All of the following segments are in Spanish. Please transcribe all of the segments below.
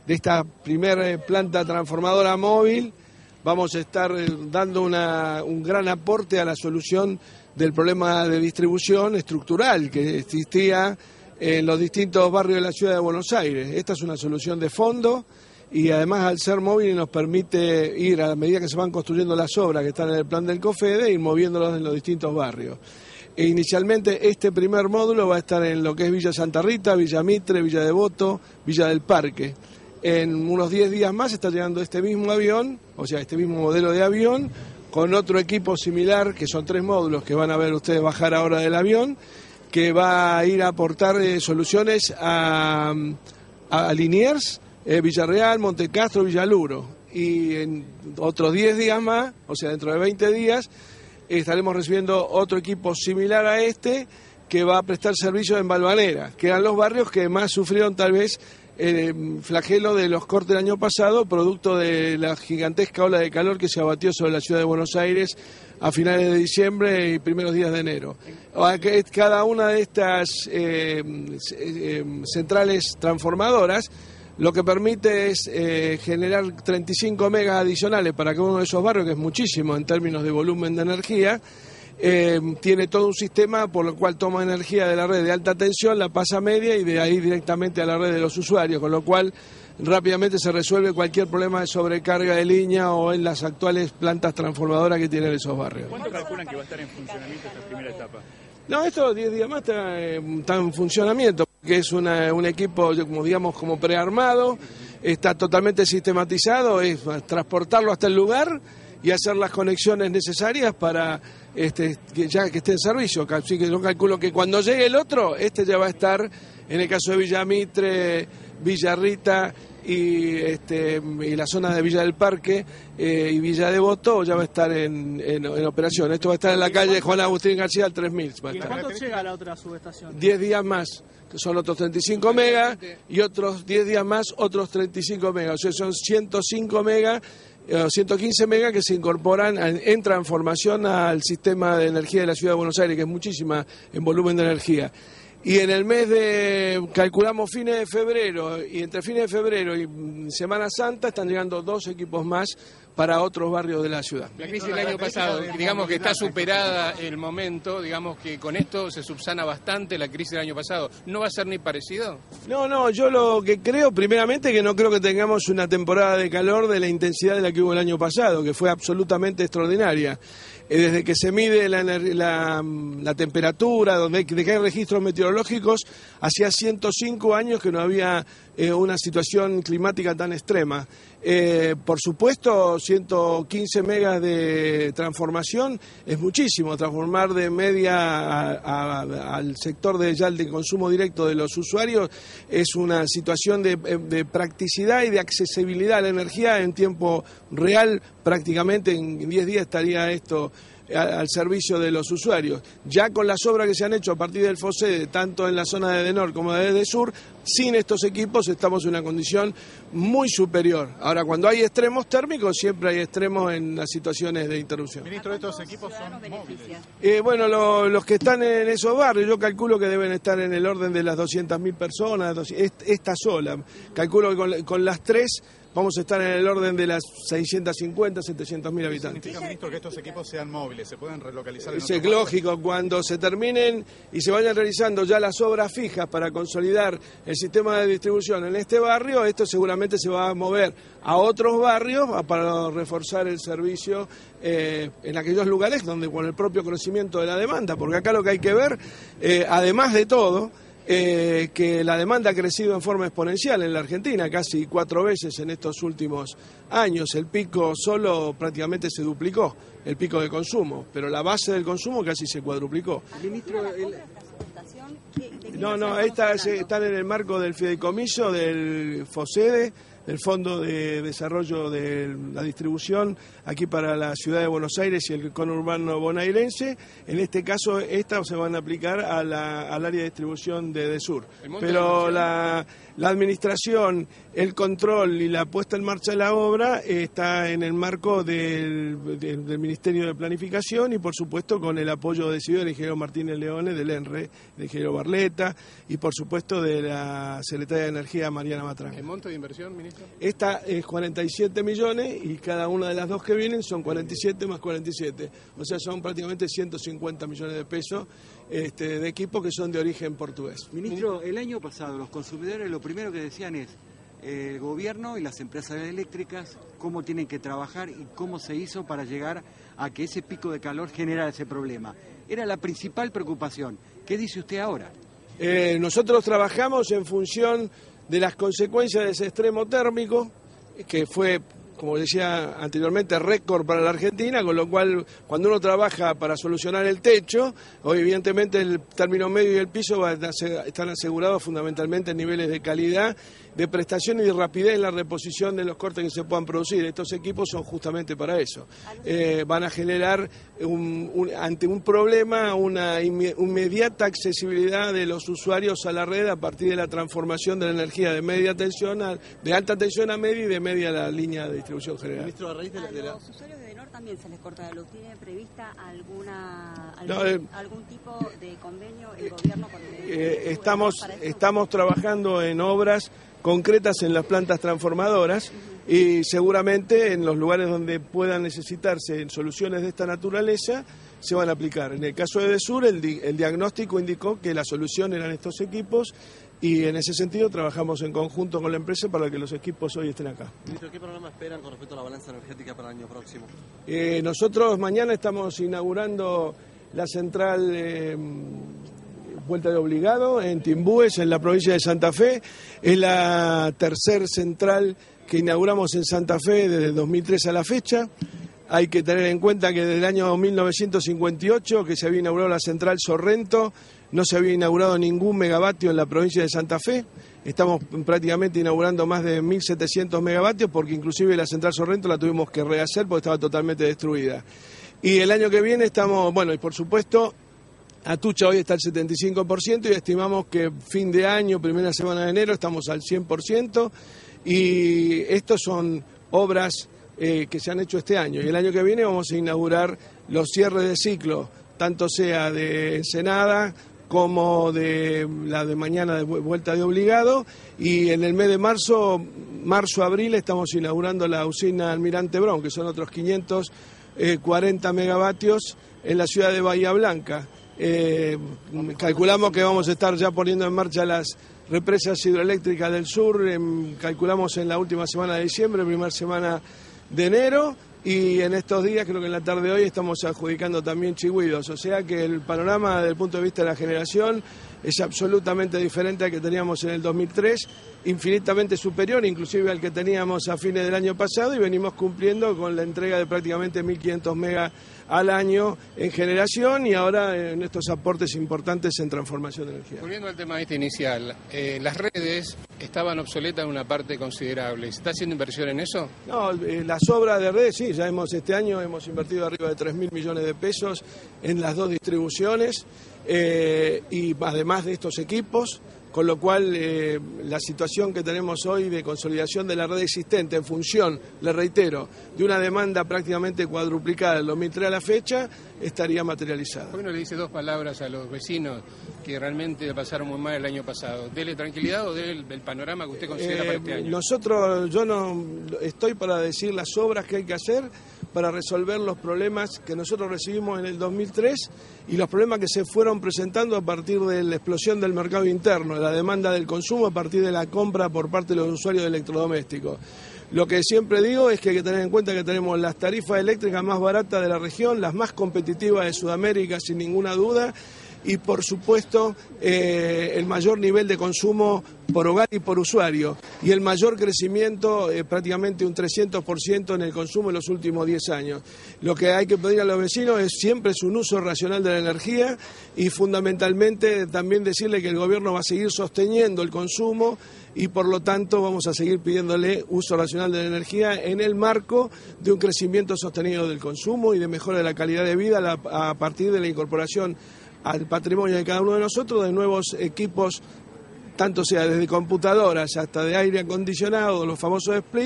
esta primer planta transformadora móvil, vamos a estar dando un gran aporte a la solución del problema de distribución estructural que existía en los distintos barrios de la ciudad de Buenos Aires. Esta es una solución de fondo y además al ser móvil nos permite ir, a medida que se van construyendo las obras que están en el plan del COFEDE, ir moviéndolos en los distintos barrios. E inicialmente este primer módulo va a estar en lo que es Villa Santa Rita, Villa Mitre, Villa Devoto, Villa del Parque. En unos 10 días más está llegando este mismo avión, o sea, este mismo modelo de avión, con otro equipo similar, que son 3 módulos que van a ver ustedes bajar ahora del avión, que va a ir a aportar soluciones a Liniers, Villarreal, Montecastro, Villaluro. Y en otros 10 días más, o sea, dentro de 20 días, estaremos recibiendo otro equipo similar a este, que va a prestar servicio en Valvanera, que eran los barrios que más sufrieron tal vez el flagelo de los cortes del año pasado, producto de la gigantesca ola de calor que se abatió sobre la ciudad de Buenos Aires a finales de diciembre y primeros días de enero. Cada una de estas centrales transformadoras lo que permite es generar 35 megas adicionales para cada uno de esos barrios, que es muchísimo en términos de volumen de energía. Tiene todo un sistema por lo cual toma energía de la red de alta tensión, la pasa a media y de ahí directamente a la red de los usuarios, con lo cual rápidamente se resuelve cualquier problema de sobrecarga de línea o en las actuales plantas transformadoras que tienen esos barrios. ¿Cuánto calculan que va a estar en funcionamiento esta primera etapa? No, estos 10 días más está en funcionamiento, que es un equipo, como prearmado, está totalmente sistematizado, es transportarlo hasta el lugar y hacer las conexiones necesarias para que esté en servicio. Así que yo calculo que cuando llegue el otro, ya va a estar, en el caso de Villa Mitre, Villa Rita y la zona de Villa del Parque y Villa Devoto, ya va a estar en operación. Esto va a estar en la calle Juan Agustín García al 3000. ¿Y cuándo llega la otra subestación? 10 días más, que son otros 35 megas, y otros 10 días más, otros 35 megas. O sea, son 105 megas, 115 megas que se incorporan en transformación al sistema de energía de la Ciudad de Buenos Aires, que es muchísima en volumen de energía. Y en el mes calculamos fines de febrero, y entre fines de febrero y Semana Santa están llegando 2 equipos más para otros barrios de la ciudad. La crisis del año pasado, digamos que está superada el momento, digamos que con esto se subsana bastante la crisis del año pasado. ¿No va a ser ni parecido? No, yo lo que creo, primeramente, que no creo que tengamos una temporada de calor de la intensidad de la que hubo el año pasado, que fue absolutamente extraordinaria. Desde que se mide la temperatura, de que hay registros meteorológicos, hacía 105 años que no había una situación climática tan extrema. Por supuesto, 115 megas de transformación es muchísimo. Transformar de media al sector de consumo directo de los usuarios es una situación de practicidad y de accesibilidad a la energía en tiempo real. Prácticamente en 10 días estaría esto al servicio de los usuarios. Ya con las obras que se han hecho a partir del FOSEDE, tanto en la zona de Denor como de Desur, sin estos equipos estamos en una condición muy superior. Ahora, cuando hay extremos térmicos, siempre hay extremos en las situaciones de interrupción. Ministro, ¿estos equipos son móviles? Los que están en esos barrios, yo calculo que deben estar en el orden de las 200.000 personas, esta sola. Calculo que con las 3 vamos a estar en el orden de las 650, 700.000 habitantes. ¿Significa, ministro, que estos equipos sean móviles? ¿Se pueden relocalizar en Es lógico, cuando se terminen y se vayan realizando ya las obras fijas para consolidar el sistema de distribución en este barrio, esto seguramente se va a mover a otros barrios para reforzar el servicio en aquellos lugares donde con el propio crecimiento de la demanda, porque acá lo que hay que ver, además de todo, que la demanda ha crecido en forma exponencial en la Argentina, casi 4 veces en estos últimos años. El pico solo prácticamente se duplicó, el pico de consumo, pero la base del consumo casi se cuadruplicó. Ministro, están en el marco del fideicomiso del FOSEDE, del Fondo de Desarrollo de la Distribución aquí para la Ciudad de Buenos Aires y el conurbano bonaerense. En este caso, estas se van a aplicar al área de distribución de Desur. Pero la administración, el control y la puesta en marcha de la obra está en el marco del Ministerio de Planificación y, por supuesto, con el apoyo decidido del ingeniero Martínez Leone, del ENRE, del ingeniero Barleta y, por supuesto, de la secretaria de Energía, Mariana Matrán. ¿El monto de inversión, ministro? Esta es 47 millones y cada una de las dos que vienen son 47 más 47. O sea, son prácticamente 150 millones de pesos de equipos que son de origen portugués. Ministro, el año pasado los consumidores lo primero que decían es el gobierno y las empresas eléctricas cómo tienen que trabajar y cómo se hizo para llegar a que ese pico de calor generara ese problema. Era la principal preocupación. ¿Qué dice usted ahora? Nosotros trabajamos en función de las consecuencias de ese extremo térmico, que fue, como decía anteriormente, récord para la Argentina, con lo cual cuando uno trabaja para solucionar el techo, hoy evidentemente el término medio y el piso están asegurados fundamentalmente en niveles de calidad, de prestación y de rapidez en la reposición de los cortes que se puedan producir. Estos equipos son justamente para eso. Van a generar ante un problema una inmediata accesibilidad de los usuarios a la red a partir de la transformación de la energía de media tensión de alta tensión a media y de media a la línea de distribución general. Ministro, a raíz de los usuarios de Denor también se les corta la luz. ¿Tiene prevista algún tipo de convenio el gobierno con el estamos trabajando en obras concretas en las plantas transformadoras y seguramente en los lugares donde puedan necesitarse soluciones de esta naturaleza se van a aplicar. En el caso de Desur, el diagnóstico indicó que la solución eran estos equipos y en ese sentido trabajamos en conjunto con la empresa para que los equipos hoy estén acá. Ministro, ¿qué programa esperan con respecto a la balanza energética para el año próximo? Nosotros mañana estamos inaugurando la central Vuelta de Obligado en Timbúes, en la provincia de Santa Fe. Es la tercer central que inauguramos en Santa Fe desde 2003 a la fecha. Hay que tener en cuenta que desde el año 1958, que se había inaugurado la central Sorrento, no se había inaugurado ningún megavatio en la provincia de Santa Fe. Estamos prácticamente inaugurando más de 1.700 megavatios porque inclusive la central Sorrento la tuvimos que rehacer porque estaba totalmente destruida. Y el año que viene estamos, bueno, y por supuesto, Atucha hoy está al 75% y estimamos que fin de año, primera semana de enero, estamos al 100%. Y estos son obras que se han hecho este año. Y el año que viene vamos a inaugurar los cierres de ciclo, tanto sea de Ensenada como de la de mañana de Vuelta de Obligado. Y en el mes de marzo-abril, estamos inaugurando la usina Almirante Brown, que son otros 540 megavatios en la ciudad de Bahía Blanca. Calculamos que vamos a estar ya poniendo en marcha las represas hidroeléctricas del sur, calculamos en la última semana de diciembre, primera semana de enero, y en estos días, creo que en la tarde de hoy, estamos adjudicando también Chigüidos, o sea que el panorama desde el punto de vista de la generación es absolutamente diferente al que teníamos en el 2003, infinitamente superior inclusive al que teníamos a fines del año pasado, y venimos cumpliendo con la entrega de prácticamente 1.500 megas al año en generación y ahora en estos aportes importantes en transformación de energía. Volviendo al tema inicial, las redes estaban obsoletas en una parte considerable. ¿Se está haciendo inversión en eso? No, las obras de redes, sí, ya este año hemos invertido arriba de 3.000 millones de pesos en las dos distribuciones y además de estos equipos, con lo cual la situación que tenemos hoy de consolidación de la red existente en función, le reitero, de una demanda prácticamente cuadruplicada del 2003 a la fecha, estaría materializada. ¿Por qué no le dice dos palabras a los vecinos que realmente la pasaron muy mal el año pasado? ¿Dele tranquilidad o dele el panorama que usted considera para este año? Yo no estoy para decir las obras que hay que hacer para resolver los problemas que nosotros recibimos en el 2003 y los problemas que se fueron presentando a partir de la explosión del mercado interno, de la demanda del consumo a partir de la compra por parte de los usuarios de electrodomésticos. Lo que siempre digo es que hay que tener en cuenta que tenemos las tarifas eléctricas más baratas de la región, las más competitivas de Sudamérica sin ninguna duda, y por supuesto el mayor nivel de consumo por hogar y por usuario y el mayor crecimiento, prácticamente un 300% en el consumo en los últimos 10 años. Lo que hay que pedir a los vecinos siempre es un uso racional de la energía y fundamentalmente también decirle que el gobierno va a seguir sosteniendo el consumo y por lo tanto vamos a seguir pidiéndole uso racional de la energía en el marco de un crecimiento sostenido del consumo y de mejora de la calidad de vida a partir de la incorporación al patrimonio de cada uno de nosotros de nuevos equipos, tanto sea desde computadoras hasta de aire acondicionado, los famosos split,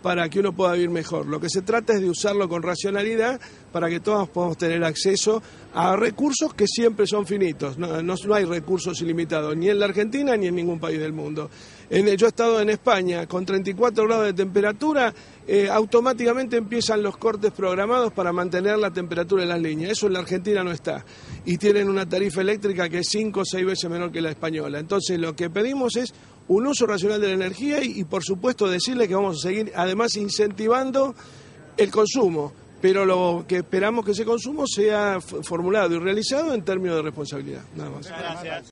para que uno pueda vivir mejor. Lo que se trata es de usarlo con racionalidad para que todos podamos tener acceso a recursos que siempre son finitos. No hay recursos ilimitados, ni en la Argentina ni en ningún país del mundo. Yo he estado en España, con 34 grados de temperatura, automáticamente empiezan los cortes programados para mantener la temperatura en las líneas. Eso en la Argentina no está. Y tienen una tarifa eléctrica que es 5 o 6 veces menor que la española. Entonces lo que pedimos es un uso racional de la energía y por supuesto decirle que vamos a seguir además incentivando el consumo, pero lo que esperamos que ese consumo sea formulado y realizado en términos de responsabilidad. Nada más. Gracias.